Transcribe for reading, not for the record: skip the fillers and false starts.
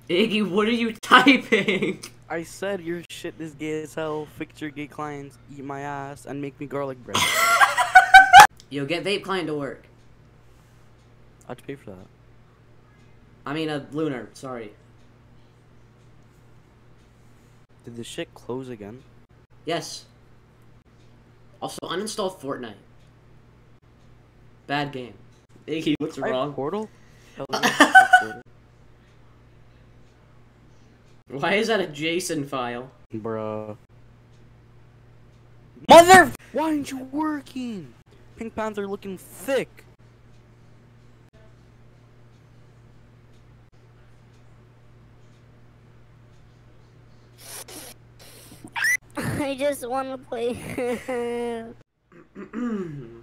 Iggy, what are you typing? I said your shit is gay as hell. Fix your gay clients, eat my ass, and make me garlic bread. Yo, get vape client to work. I'd pay for that. I mean, lunar. Sorry. Did the shit close again? Yes. Also, uninstall Fortnite. Bad game. Iggy, what's wrong? Portal? Hell yeah, Why is that a JSON file? bruh. Mother! Why aren't you working? Pink Panther looking thick. I just want to play.